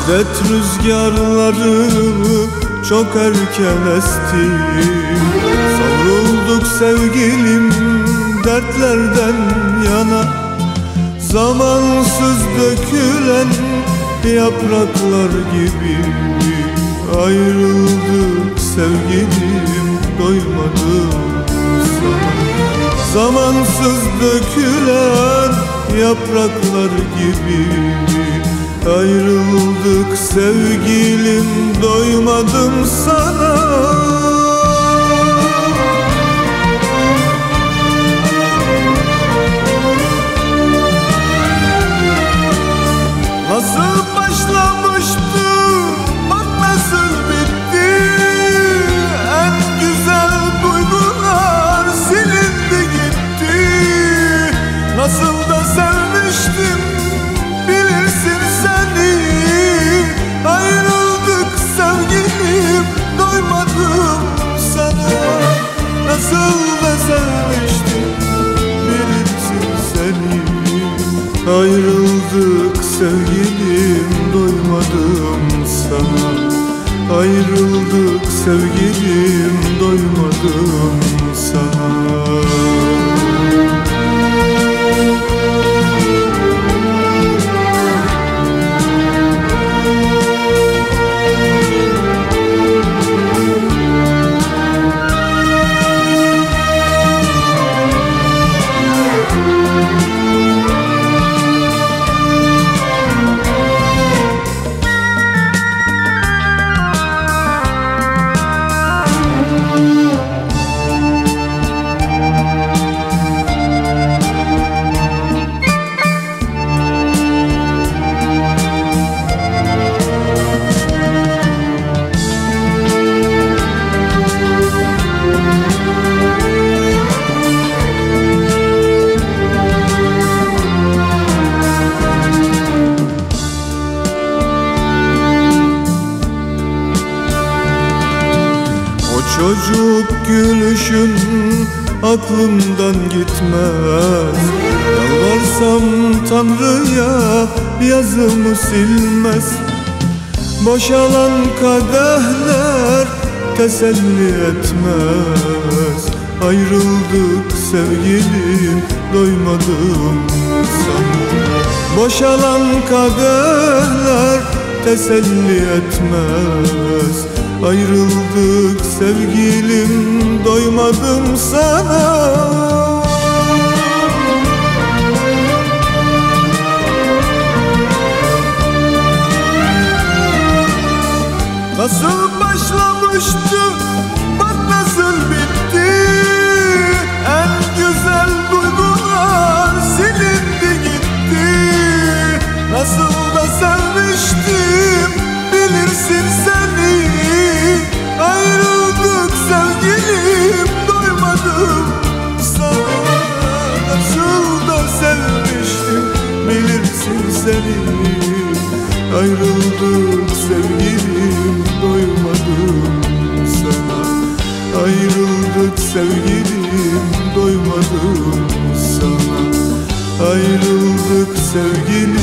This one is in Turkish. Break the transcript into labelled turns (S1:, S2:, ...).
S1: Hasret rüzgarları çok erken esti. Savrulduk sevgilim dertlerden yana. Zamansız dökülen yapraklar gibi ayrıldık sevgilim, doymadım sana. Zamansız dökülen yapraklar gibi ayrıldık sevgilim, doymadım sana. Nasıl başlamıştı, bak nasıl bitti. En güzel duygular silindi gitti. Nasıl da sevmiştim, bilirsin seni. Ayrıldık sevgilim, doymadım sana. Nasıl da sevmiştim, bilirsin seni. Ayrıldık sevgilim, doymadım sana. Ayrıldık sevgilim, doymadım sana. Çocuk gülüşün aklımdan gitmez. Yalvarsam Tanrı'ya yazımı silmez. Boşalan kadehler teselli etmez. Ayrıldık sevgilim, doymadım sana. Boşalan kadehler teselli etmez. Ayrıldık sevgilim, doymadım sana. Nasıl başlamıştı, bak nasıl bitti. En güzel duygular silindi gitti. Nasıl da sevmiştim, bilirsin seni. Ayrıldık sevgilim, doymadım sana. Nasıl da sevmiştim, bilirsin seni. Ayrıldık sevgilim, doymadım sana. Ayrıldık sevgilim, doymadım sana. Ayrıldık sevgilim.